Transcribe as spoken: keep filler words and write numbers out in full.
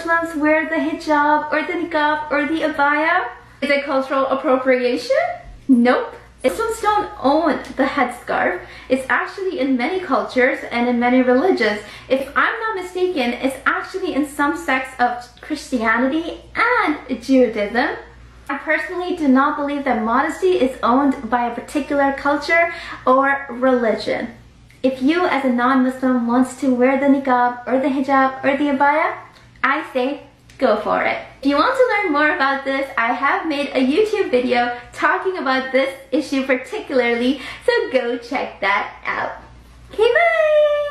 non-Muslims wear the hijab or the niqab or the abaya? Is it cultural appropriation? Nope. Muslims don't own the headscarf. It's actually in many cultures and in many religions. If I'm not mistaken, it's actually in some sects of Christianity and Judaism. I personally do not believe that modesty is owned by a particular culture or religion. If you as a non-Muslim wants to wear the niqab or the hijab or the abaya, I say go for it. If you want to learn more about this, I have made a YouTube video talking about this issue particularly, so go check that out. Okay, bye!